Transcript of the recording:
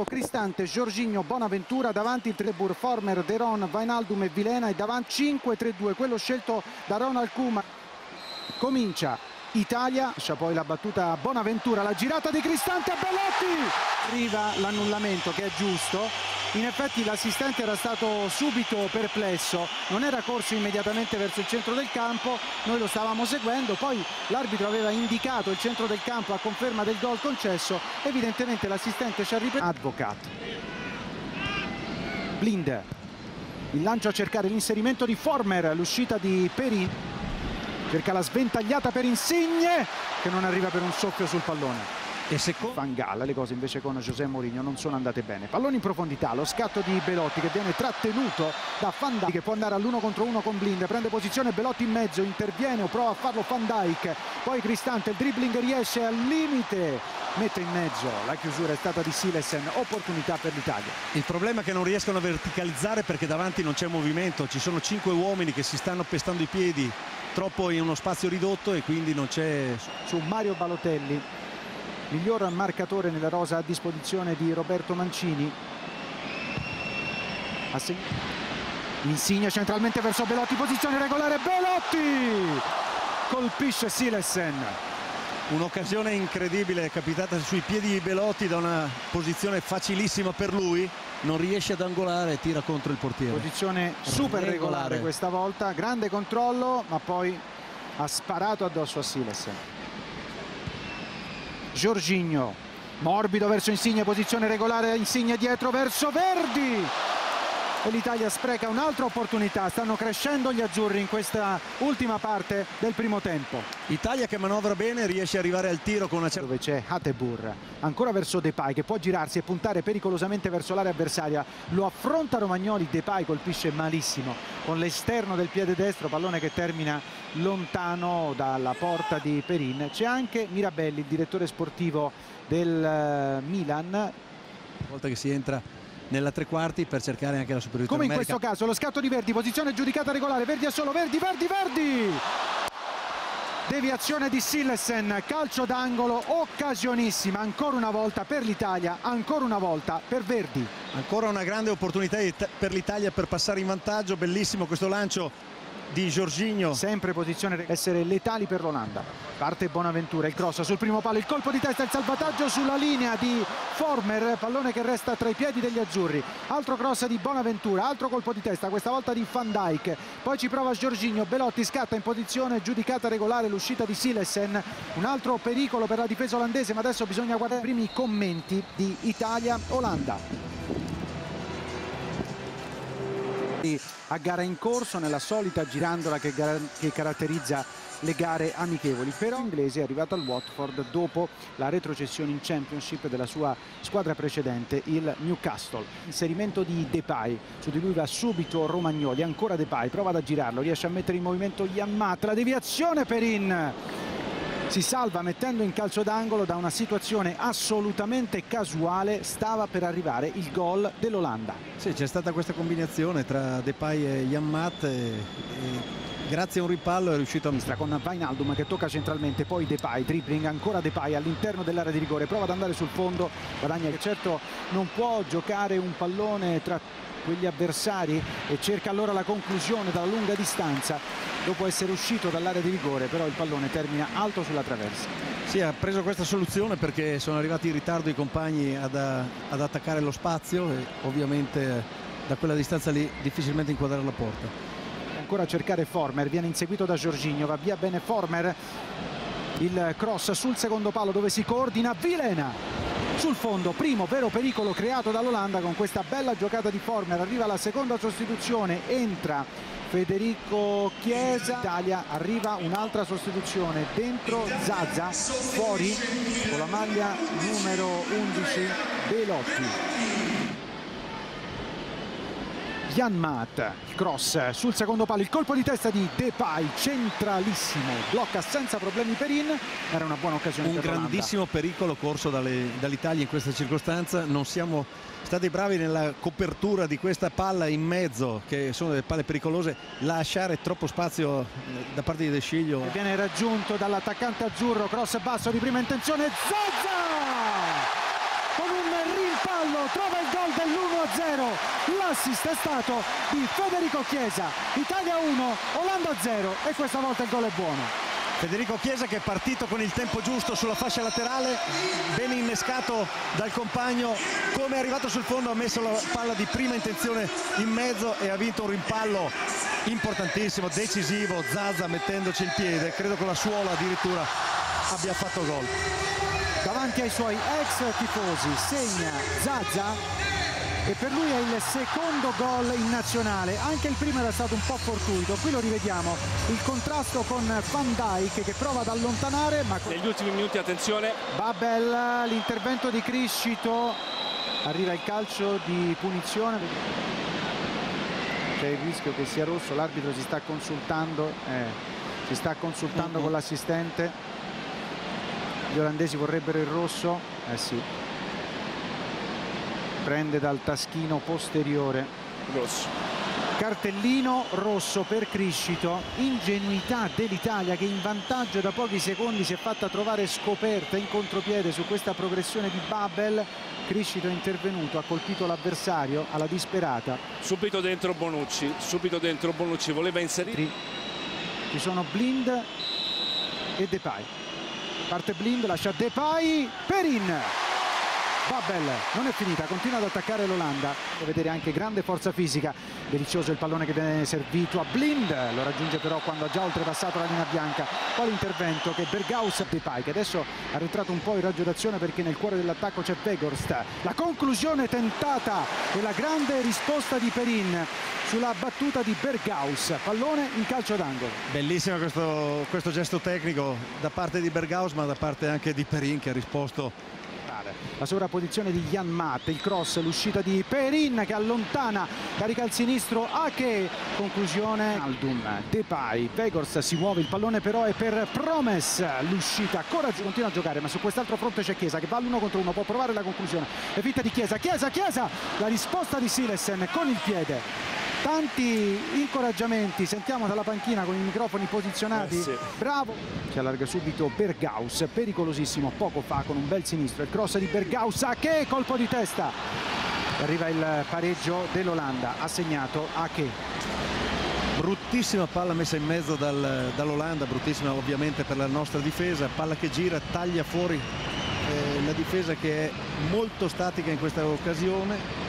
Cristante, Jorginho, Bonaventura, davanti il Trebur, Former, Deron, Wijnaldum e Vilena, e davanti 5-3-2, quello scelto da Ronald Koeman. Comincia Italia, lascia poi la battuta a Bonaventura, la girata di Cristante a Belotti, arriva l'annullamento che è giusto. In effetti l'assistente era stato subito perplesso, non era corso immediatamente verso il centro del campo, noi lo stavamo seguendo, poi l'arbitro aveva indicato il centro del campo a conferma del gol concesso, evidentemente l'assistente ci ha ripetuto. Advocat, Blind, il lancio a cercare l'inserimento di Former, l'uscita di Perin, cerca la sventagliata per Insigne che non arriva per un soffio sul pallone. E secondo Van Gaal, le cose invece con José Mourinho non sono andate bene. Pallone in profondità, lo scatto di Belotti che viene trattenuto da Van Dijk, che può andare all'1 contro 1 con Blind, prende posizione Belotti in mezzo, interviene o prova a farlo Van Dijk, poi Cristante, il dribbling riesce al limite, mette in mezzo, la chiusura è stata di Silesen, opportunità per l'Italia. Il problema è che non riescono a verticalizzare perché davanti non c'è movimento, ci sono 5 uomini che si stanno pestando i piedi troppo in uno spazio ridotto e quindi non c'è. Su Mario Balotelli, miglior marcatore nella rosa a disposizione di Roberto Mancini. Insigne centralmente verso Belotti, posizione regolare, Belotti colpisce Silesen. Un'occasione incredibile capitata sui piedi di Belotti da una posizione facilissima per lui, non riesce ad angolare e tira contro il portiere. Posizione super regolare questa volta, grande controllo, ma poi ha sparato addosso a Silesen. Jorginho, morbido verso Insigne, posizione regolare, Insigne dietro verso Verdi, e l'Italia spreca un'altra opportunità. Stanno crescendo gli azzurri in questa ultima parte del primo tempo. Italia che manovra bene, riesce ad arrivare al tiro con una certa... Dove c'è Hateboer, ancora verso Depay che può girarsi e puntare pericolosamente verso l'area avversaria, lo affronta Romagnoli, Depay colpisce malissimo con l'esterno del piede destro, pallone che termina lontano dalla porta di Perin. C'è anche Mirabelli, il direttore sportivo del Milan. Una volta che si entra nella tre quarti per cercare anche la superiorità come numerica. In questo caso lo scatto di Verdi, posizione giudicata regolare, Verdi è solo, Verdi, deviazione di Silesen, calcio d'angolo, occasionissima ancora una volta per l'Italia, ancora una volta per Verdi. Ancora una grande opportunità per l'Italia per passare in vantaggio, bellissimo questo lancio di Jorginho. Sempre posizione essere letali per l'Olanda. Parte Bonaventura, il cross sul primo palo, il colpo di testa, il salvataggio sulla linea di Former, pallone che resta tra i piedi degli azzurri. Altro cross di Bonaventura, altro colpo di testa, questa volta di Van Dijk. Poi ci prova Jorginho, Belotti scatta in posizione giudicata regolare, l'uscita di Silesen. Un altro pericolo per la difesa olandese, ma adesso bisogna guardare i primi commenti di Italia-Olanda. A gara in corso, nella solita girandola che caratterizza le gare amichevoli, però l'inglese è arrivato al Watford dopo la retrocessione in Championship della sua squadra precedente, il Newcastle. Inserimento di Depay, su di lui va subito Romagnoli, ancora Depay, prova ad aggirarlo, riesce a mettere in movimento Janmaat, la deviazione Perin si salva mettendo in calcio d'angolo da una situazione assolutamente casuale, stava per arrivare il gol dell'Olanda. Sì, c'è stata questa combinazione tra Depay e Janmaat e grazie a un ripallo è riuscito a... Con Wijnaldum che tocca centralmente, poi Depay, dribbling, ancora Depay all'interno dell'area di rigore, prova ad andare sul fondo, guadagna che certo non può giocare un pallone tra quegli avversari e cerca allora la conclusione dalla lunga distanza dopo essere uscito dall'area di rigore, però il pallone termina alto sulla traversa. Sì, ha preso questa soluzione perché sono arrivati in ritardo i compagni ad attaccare lo spazio e ovviamente da quella distanza lì difficilmente inquadrare la porta. Ancora a cercare Former, viene inseguito da Jorginho, va via bene Former, il cross sul secondo palo dove si coordina Vilena. Sul fondo, primo vero pericolo creato dall'Olanda con questa bella giocata di Former, arriva la seconda sostituzione, entra Federico Chiesa, Italia, arriva un'altra sostituzione, dentro Zaza, fuori con la maglia numero 11 Belotti. Janmaat, il cross sul secondo palo, il colpo di testa di Depay, centralissimo, blocca senza problemi Perin, era una buona occasione per l'Olanda. Un grandissimo pericolo corso dall'Italia in questa circostanza, non siamo stati bravi nella copertura di questa palla in mezzo, che sono delle palle pericolose, lasciare troppo spazio da parte di De Sciglio. Viene raggiunto dall'attaccante azzurro, cross basso di prima intenzione, Zaza! Con un rimpallo fallo, trova il gol dell'1-0. L'assist è stato di Federico Chiesa. Italia 1, Olanda 0 e questa volta il gol è buono. Federico Chiesa che è partito con il tempo giusto sulla fascia laterale, bene innescato dal compagno, come è arrivato sul fondo ha messo la palla di prima intenzione in mezzo e ha vinto un rimpallo importantissimo, decisivo. Zaza mettendoci il piede, credo con la suola addirittura abbia fatto gol. Davanti ai suoi ex tifosi segna Zaza e per lui è il secondo gol in nazionale. Anche il primo era stato un po' fortuito, qui lo rivediamo, il contrasto con Van Dijk che prova ad allontanare, ma negli ultimi minuti, attenzione, Babel, l'intervento di Criscito, arriva il calcio di punizione, c'è il rischio che sia rosso, l'arbitro si sta consultando con l'assistente, gli olandesi vorrebbero il rosso, sì, prende dal taschino posteriore, rosso, cartellino rosso per Criscito. Ingenuità dell'Italia che in vantaggio da pochi secondi si è fatta trovare scoperta in contropiede su questa progressione di Babel. Criscito è intervenuto, ha colpito l'avversario alla disperata. subito dentro Bonucci, voleva inserire. Ci sono Blind e Depay, parte Blind, lascia Depay, Perin. Babel non è finita, continua ad attaccare l'Olanda, può vedere anche grande forza fisica, delizioso il pallone che viene servito a Blind, lo raggiunge però quando ha già oltrepassato la linea bianca. Poi l'intervento che Berghaus, Depay che adesso ha rientrato un po' in raggio d'azione perché nel cuore dell'attacco c'è Weghorst, la conclusione tentata e la grande risposta di Perin sulla battuta di Berghaus, pallone in calcio d'angolo. Bellissimo questo gesto tecnico da parte di Berghaus, ma da parte anche di Perin che ha risposto. La sovrapposizione di Jan Maat, il cross, l'uscita di Perin che allontana, carica al sinistro Ake, conclusione Aldum, Depay, Weghorst si muove, il pallone però è per Promes, l'uscita, Corazzi continua a giocare ma su quest'altro fronte c'è Chiesa che va all'1 contro 1, può provare la conclusione, è finta di Chiesa, la risposta di Silesen con il piede. Tanti incoraggiamenti, sentiamo dalla panchina con i microfoni posizionati, sì. Bravo, si allarga subito Berghaus, pericolosissimo poco fa con un bel sinistro, il cross di Berghaus, che colpo di testa, arriva il pareggio dell'Olanda, ha segnato Ake. Bruttissima palla messa in mezzo dall'Olanda, bruttissima ovviamente per la nostra difesa, palla che gira, taglia fuori la difesa che è molto statica in questa occasione.